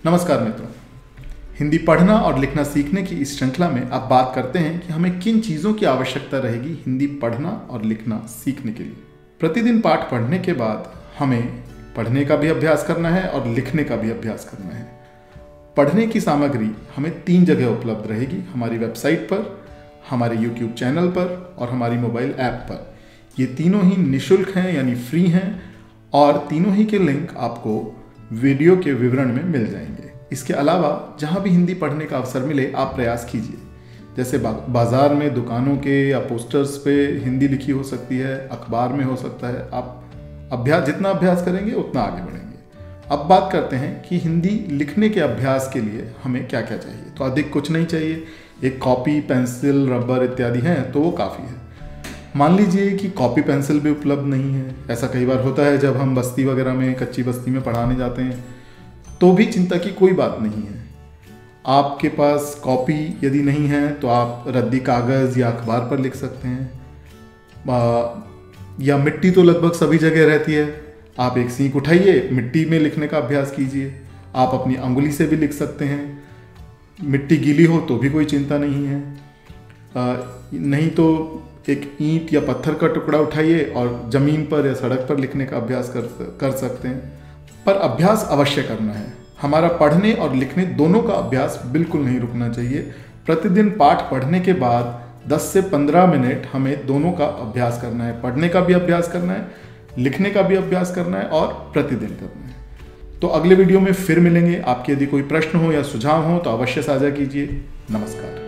नमस्कार मित्रों, हिंदी पढ़ना और लिखना सीखने की इस श्रृंखला में आप बात करते हैं कि हमें किन चीज़ों की आवश्यकता रहेगी हिंदी पढ़ना और लिखना सीखने के लिए। प्रतिदिन पाठ पढ़ने के बाद हमें पढ़ने का भी अभ्यास करना है और लिखने का भी अभ्यास करना है। पढ़ने की सामग्री हमें 3 जगह उपलब्ध रहेगी, हमारी वेबसाइट पर, हमारे YouTube चैनल पर और हमारी मोबाइल ऐप पर। ये तीनों ही निःशुल्क हैं यानी फ्री हैं और तीनों ही के लिंक आपको वीडियो के विवरण में मिल जाएंगे। इसके अलावा जहाँ भी हिंदी पढ़ने का अवसर मिले आप प्रयास कीजिए। जैसे बाज़ार में, दुकानों के या पोस्टर्स पे हिंदी लिखी हो सकती है, अखबार में हो सकता है। आप जितना अभ्यास करेंगे उतना आगे बढ़ेंगे। अब बात करते हैं कि हिंदी लिखने के अभ्यास के लिए हमें क्या क्या चाहिए। तो अधिक कुछ नहीं चाहिए, एक कॉपी, पेंसिल, रबर इत्यादि हैं तो वो काफ़ी है। मान लीजिए कि कॉपी पेंसिल भी उपलब्ध नहीं है। ऐसा कई बार होता है जब हम बस्ती वगैरह में, कच्ची बस्ती में पढ़ाने जाते हैं, तो भी चिंता की कोई बात नहीं है। आपके पास कॉपी यदि नहीं है तो आप रद्दी कागज़ या अखबार पर लिख सकते हैं। या मिट्टी तो लगभग सभी जगह रहती है, आप एक सीख उठाइए, मिट्टी में लिखने का अभ्यास कीजिए। आप अपनी अंगुली से भी लिख सकते हैं। मिट्टी गीली हो तो भी कोई चिंता नहीं है। नहीं तो एक ईंट या पत्थर का टुकड़ा उठाइए और ज़मीन पर या सड़क पर लिखने का अभ्यास कर सकते हैं। पर अभ्यास अवश्य करना है। हमारा पढ़ने और लिखने दोनों का अभ्यास बिल्कुल नहीं रुकना चाहिए। प्रतिदिन पाठ पढ़ने के बाद 10 से 15 मिनट हमें दोनों का अभ्यास करना है। पढ़ने का भी अभ्यास करना है, लिखने का भी अभ्यास करना है और प्रतिदिन करना है। तो अगले वीडियो में फिर मिलेंगे। आपके यदि कोई प्रश्न हो या सुझाव हो तो अवश्य साझा कीजिए। नमस्कार।